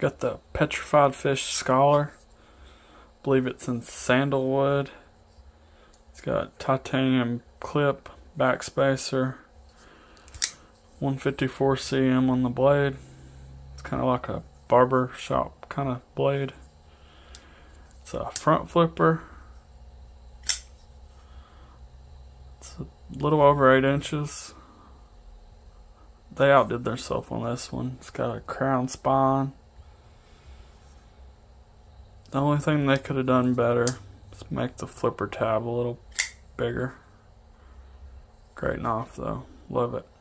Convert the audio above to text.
Got the Petrified Fish Scholar. Believe it's in sandalwood. It's got titanium clip, backspacer, 154 cm on the blade. It's kind of like a barber shop kind of blade. It's a front flipper. It's a little over 8 inches. They outdid themselves on this one. It's got a crown spine. The only thing they could have done better is make the flipper tab a little bigger. Great knife though. Love it.